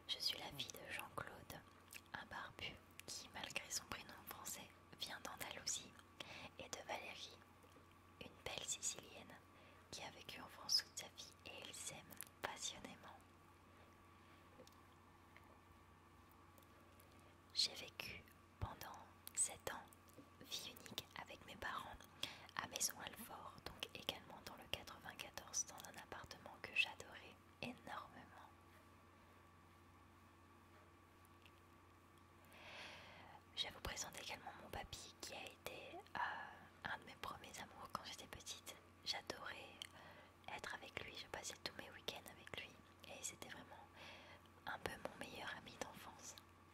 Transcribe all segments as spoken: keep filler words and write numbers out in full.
Je suis la fille de Jean-Claude, un barbu qui, malgré son prénom français, vient d'Andalousie, et de Valérie, une belle Sicilienne qui a vécu en France toute sa vie et ils s'aiment passionnément. J'ai vécu pendant sept ans, vie unique avec mes parents, à Maison-Alfort, donc également dans le quatre-vingt-quatorze, dans un appartement que j'adorais énormément. Je vais vous présenter également mon papy qui a été euh, un de mes premiers amours quand j'étais petite. J'adorais être avec lui, je passais tous mes week-ends avec lui et c'était vraiment un peu mon meilleur ami d'enfance.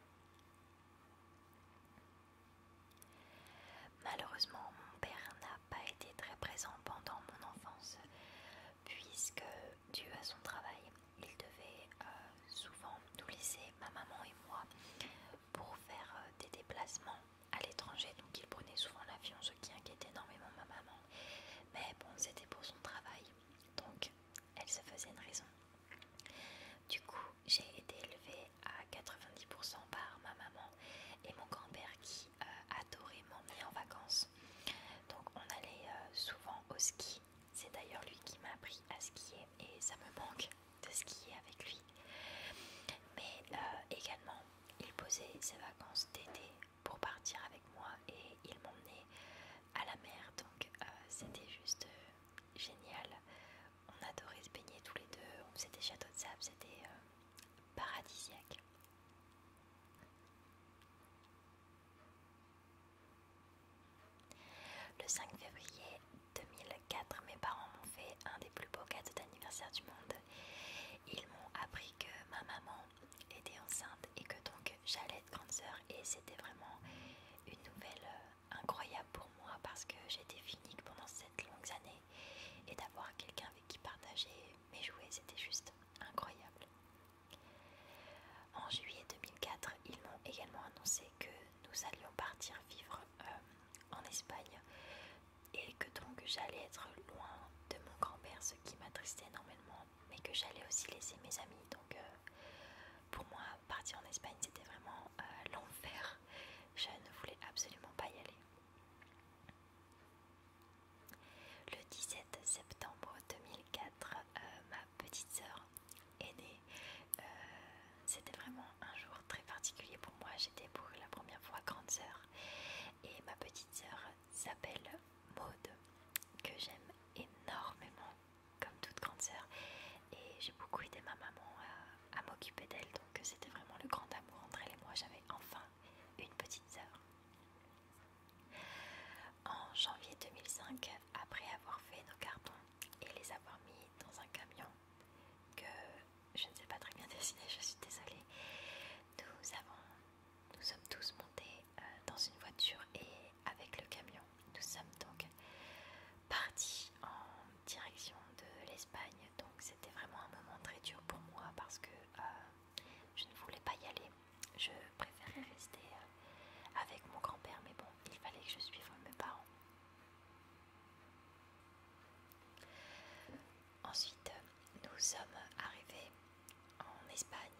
Malheureusement, mon père n'a pas été très présent pendant mon enfance puisque, dû à son travail, il devait euh, souvent nous laisser, ma maman et moi, pour faire euh, des déplacements à l'étranger. Donc il prenait souvent l'avion, ce qui inquiétait énormément ma maman. Mais bon, c'était pour son travail, donc elle se faisait une raison. Du coup, j'ai été élevée à quatre-vingt-dix pour cent par ma maman et mon grand-père qui euh, adorait m'emmener en vacances. Donc on allait euh, souvent au ski. C'est d'ailleurs lui qui m'a appris à skier et ça me manque de skier avec lui. Mais euh, également, il posait ses vacances d'été pour partir avec moi et il m'emmenait à la mer. Donc euh, c'était juste euh, génial. On adorait se baigner tous les deux. On faisait des châteaux de sable, c'était euh, paradisiaque. Le cinq février deux mille quatre, mes parents m'ont fait un des plus beaux cadeaux d'anniversaire du monde. Ils m'ont appris que ma maman était enceinte et que donc j'allais être grande sœur et c'était vraiment une nouvelle euh, incroyable pour moi parce que j'étais unique pendant sept longues années et d'avoir quelqu'un avec qui partager mes jouets, c'était juste incroyable. En juillet deux mille quatre, ils m'ont également annoncé que nous allions partir vivre euh, en Espagne et que donc j'allais être loin de mon grand-père, ce qui m'attristait énormément, mais que j'allais aussi laisser mes amis. Donc euh, pour moi, partir en Espagne, c'était vraiment euh, l'enfer. Je ne voulais absolument pas y aller. Le dix-sept septembre deux mille quatre, euh, ma petite sœur est née. Euh, c'était vraiment un jour très particulier pour moi. J'étais pour la première fois grande sœur et ma petite sœur s'appelle Maude, que j'aime énormément comme toute grande sœur, et j'ai beaucoup aidé ma maman à, à m'occuper d'elle, donc c'était vraiment le grand amour entre elle et moi. J'avais enfin une petite sœur. En janvier deux mille cinq, après avoir fait nos cartons et les avoir mis dans un camion que je ne sais pas très bien dessiner, je suis désolée, nous avons nous sommes tous montés euh, dans une voiture et avec le camion nous sommes donc partis en direction de l'Espagne. Donc c'était vraiment un moment très dur pour moi parce que euh, je ne voulais pas y aller. Je préférais rester euh, avec mon grand-père, mais bon, il fallait que je suive mes parents. Ensuite, nous sommes arrivés en Espagne,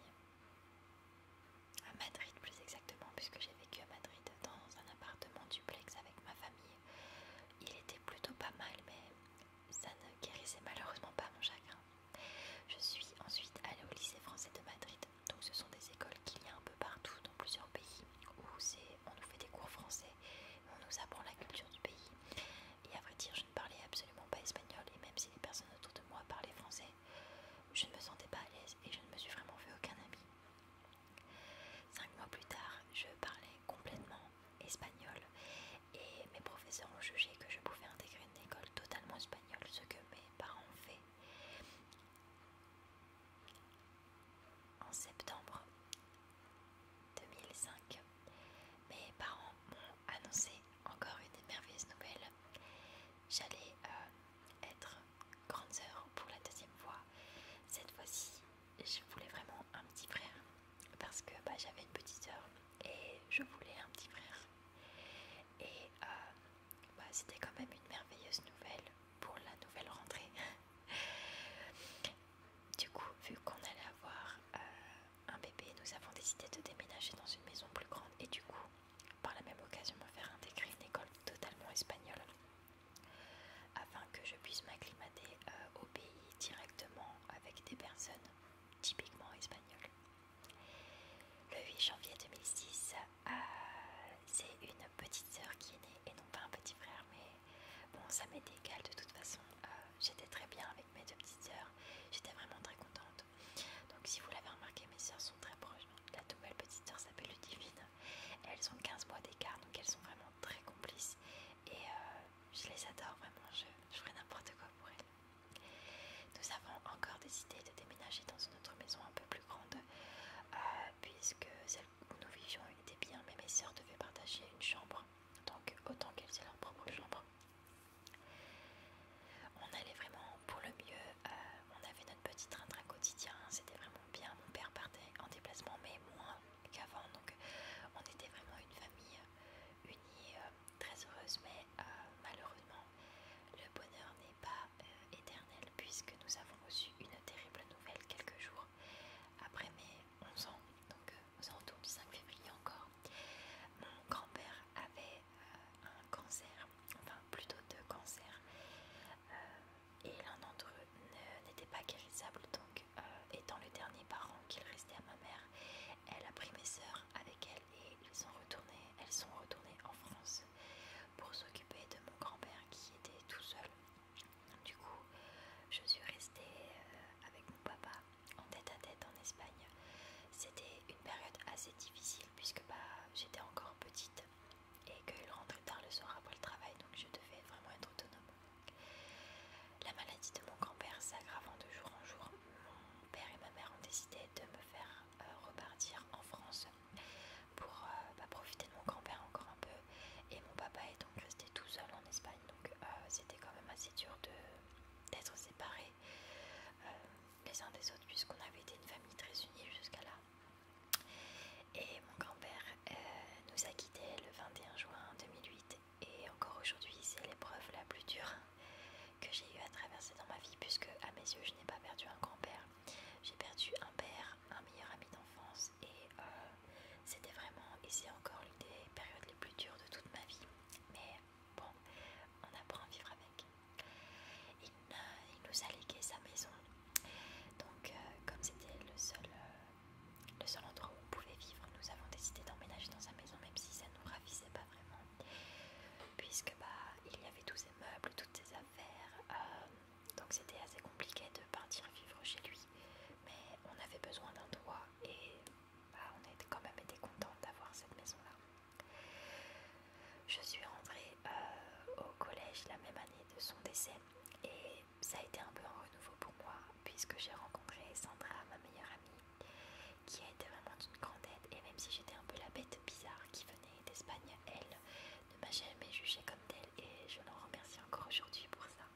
à Madrid plus exactement, puisque j'ai vécu à Madrid dans un appartement duplex avec ma famille. Il était plutôt pas mal, mais ça ne guérissait malheureusement pas mon chagrin. Je suis ensuite allée au lycée français de Madrid. Donc ce sont des écoles qu'il y a un peu partout dans plusieurs pays où c'est, on nous fait des cours français, on nous apprend la culture du pays. Et à vrai dire, je ne parlais absolument pas espagnol, et même si les personnes autour de moi parlaient français, je ne me sentais pas à l'aise et je ne me suis vraiment fait aucun ami. Cinq mois plus tard, je parlais complètement espagnol et mes professeurs ont jugé que je pouvais intégrer une école totalement espagnole, ce que mes parents ont décidé de déménager dans une autre maison un peu plus grande, euh, puisque celle où nous vivions était bien, mais mes sœurs devaient partager une chambre, donc autant qu'elles aient leur propre chambre. On allait vraiment pour le mieux, euh, on avait notre petit train-train quotidien, c'était vraiment bien. Mon père partait en déplacement, mais moins qu'avant, donc on était vraiment une famille unie, euh, très heureuse, mais euh, malheureusement le bonheur n'est pas euh, éternel, puisque nous avons reçu une terrible nouvelle quelques jours après mes onze ans, donc euh, aux alentours du cinq février encore. Mon grand-père avait euh, un cancer, enfin plutôt deux cancers, euh, et l'un d'entre eux ne- n'était pas guérissable, donc euh, étant le dernier parent qu'il restait à ma mère, elle a pris mes sœurs avec elle et ils sont retournés, elles sont retournées en France pour s'occuper de mon grand-père qui était tout seul. Du coup, je suis restée euh, avec mon papa en tête à tête en Espagne. C'était une période assez difficile puisque bah, j'étais encore petite et qu'il rentrait tard le soir après le travail, donc je devais vraiment être autonome. La maladie de mon grand-père s'aggravant de jour en jour, mon père et ma mère ont décidé de me faire euh, repartir en France pour euh, bah, profiter de mon grand-père encore un peu, et mon papa est donc resté tout seul en Espagne, donc euh, c'était quand même assez dur de d'être séparés euh, les uns des autres, puisqu'on avait été une famille très unie jusqu'à là. Et mon grand-père euh, nous a quittés le vingt et un juin deux mille huit, et encore aujourd'hui c'est l'épreuve la plus dure que j'ai eu à traverser dans ma vie, puisque à mes yeux je n'ai pas perdu un grand-père, j'ai perdu un père, un meilleur ami d'enfance, et euh, c'était vraiment, et c'est encore l'une des périodes les plus dures de toute ma vie, mais bon, on apprend à vivre avec. Il, euh, il nous a légué sa maison, donc euh, comme c'était le seul, euh, le seul endroit où on pouvait vivre, nous avons décidé d'emménager dans sa maison, même si ça ne nous ravissait pas vraiment, puisque bah, il y avait tous ses meubles, toutes ses affaires, euh, donc c'était assez compliqué de partir vivre chez lui, mais on avait besoin d'un toit et bah, on a quand même été content d'avoir cette maison-là. Je suis rentrée euh, au collège la même année de son décès, et ça a été un peu un renouveau pour moi, puisque j'ai rencontré Sandra, ma meilleure amie, qui a été vraiment d'une grande aide, et même si j'étais un peu la bête bizarre qui venait d'Espagne, elle ne m'a jamais jugée comme telle, et je l'en remercie encore aujourd'hui pour ça.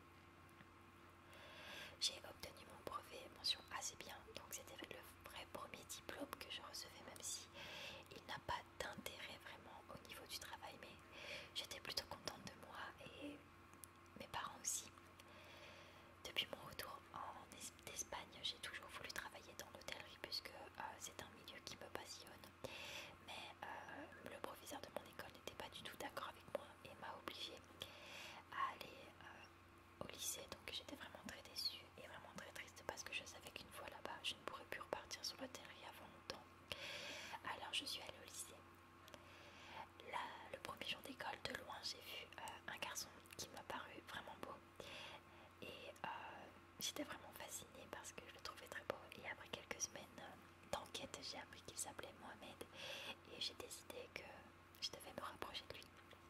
J'ai obtenu mon brevet mention assez bien, donc c'était le vrai premier diplôme que je recevais, même si il n'a pas d'intérêt vraiment au niveau du travail, mais j'étais plutôt contente de moi et mes parents aussi. Depuis mon retour en d'Espagne, j'ai toujours voulu travailler dans l'hôtellerie, puisque euh, c'est un milieu qui me passionne, mais euh, le proviseur de mon école n'était pas du tout d'accord avec moi et m'a obligée à aller euh, au lycée, donc j'étais vraiment très déçue et vraiment très triste, parce que je savais qu'une fois là-bas je ne pourrais plus repartir sur l'hôtellerie avant longtemps. Alors je suis allée au lycée. Là, le premier jour d'école, de loin j'ai vu euh, un garçon qui m'a paru vraiment beau, et euh, j'étais vraiment fascinée parce que je le trouvais très beau, et après quelques semaines euh, d'enquête, j'ai appris qu'il s'appelait Mohamed, et j'ai décidé que je devais me rapprocher de lui.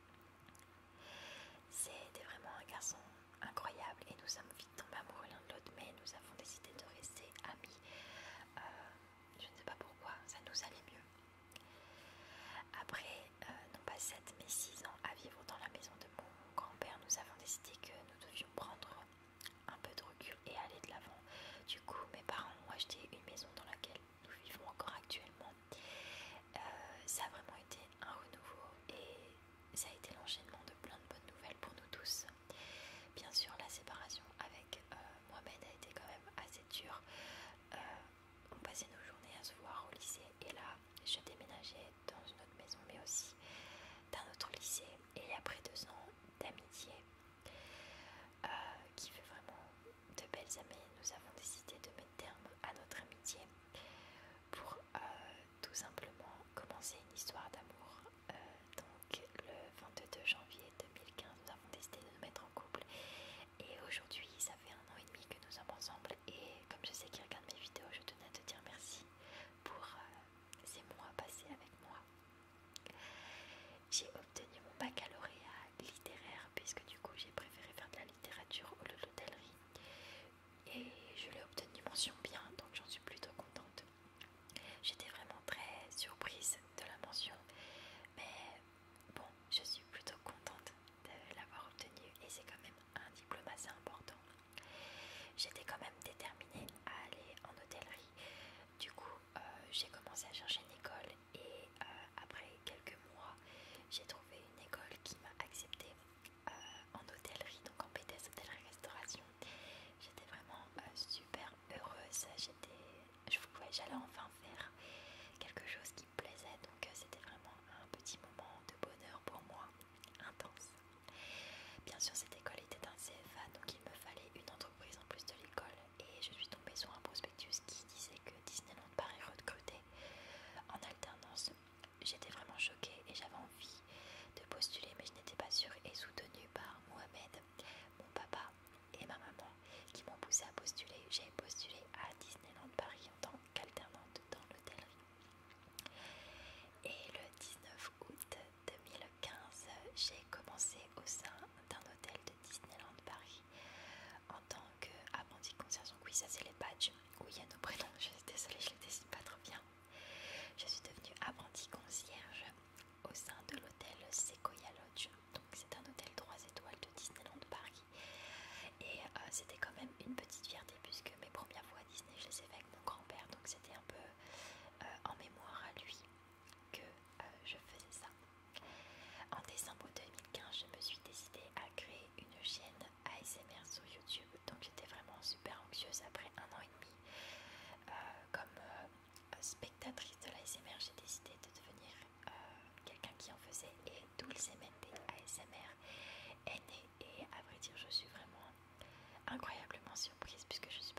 C'était vraiment un garçon incroyable et nous sommes vite tombés amoureux l'un de l'autre, mais nous avons décidé de rester amis. Euh, je ne sais pas pourquoi, ça nous allait mieux. Après, euh, non pas sept mais six ans à vivre dans la maison de mon grand-père, nous avons décidé que nous devions prendre un peu de recul et aller de l'avant. Du coup, mes parents ont acheté une maison dans laquelle nous vivons encore actuellement. Euh, ça a vraiment été un renouveau et ça a été l'enchaînement de plein de bonnes nouvelles pour nous tous. Bien sûr, la séparation avec euh, Mohamed a été quand même assez dure. Euh, on passait nos journées à se voir au lycée, et là, je déménageais dans une autre maison, mais aussi d'un autre lycée. Et après deux ans d'amitié, euh, qui fait vraiment de belles années, nous avons décidé de mettre terme à notre amitié pour euh, tout simplement commencer une histoire d'amour. Euh, donc le vingt-deux janvier deux mille quinze, nous avons décidé de nous mettre en couple, et aujourd'hui ça fait un an et demi que nous sommes ensemble, et comme je sais qu'il regarde mes vidéos, je tenais à te dire merci pour euh, ces mois passés avec moi. J'ai obtenu mon baccalauréat j'allais enfin faire quelque chose qui me plaisait, donc euh, c'était vraiment un petit moment de bonheur pour moi, intense. Bien sûr, cette école était un C F A, donc il me fallait une entreprise en plus de l'école, et je suis tombée sur un prospectus qui disait que Disneyland Paris recrutait en alternance. J'étais vraiment choquée et j'avais envie de postuler, mais je n'étais pas sûre, et soutenue par Mohamed, mon papa et ma maman qui m'ont poussée à postuler. J'ai postulé à Disneyland Paris en tant qu'alternante dans l'hôtellerie. Et le dix-neuf août deux mille quinze, j'ai commencé au sein d'un hôtel de Disneyland Paris en tant qu'apprenti concierge. Donc oui, ça c'est les badges où il y a nos prénoms. Je suis désolée, je les dessine pas trop bien. Je suis devenue apprenti concierge au sein de l'hôtel Sequoia Lodge. Donc c'est un hôtel trois étoiles de Disneyland Paris. Et euh, c'était quand même une petite fierté puisque mes premières fois à Disney, je les ai fait avec mon grand-père. Donc c'était un peu euh, en mémoire à lui que euh, je faisais ça. En décembre deux mille quinze, je me suis décidée à créer une chaîne A S M R sur YouTube. Donc j'étais vraiment super anxieuse après un an et demi. Euh, comme euh, spectatrice de l'A S M R, j'ai décidé de devenir euh, quelqu'un qui en faisait, et Dulcemente A S M R est né. Et à vrai dire, je suis vraiment incroyablement surprise puisque je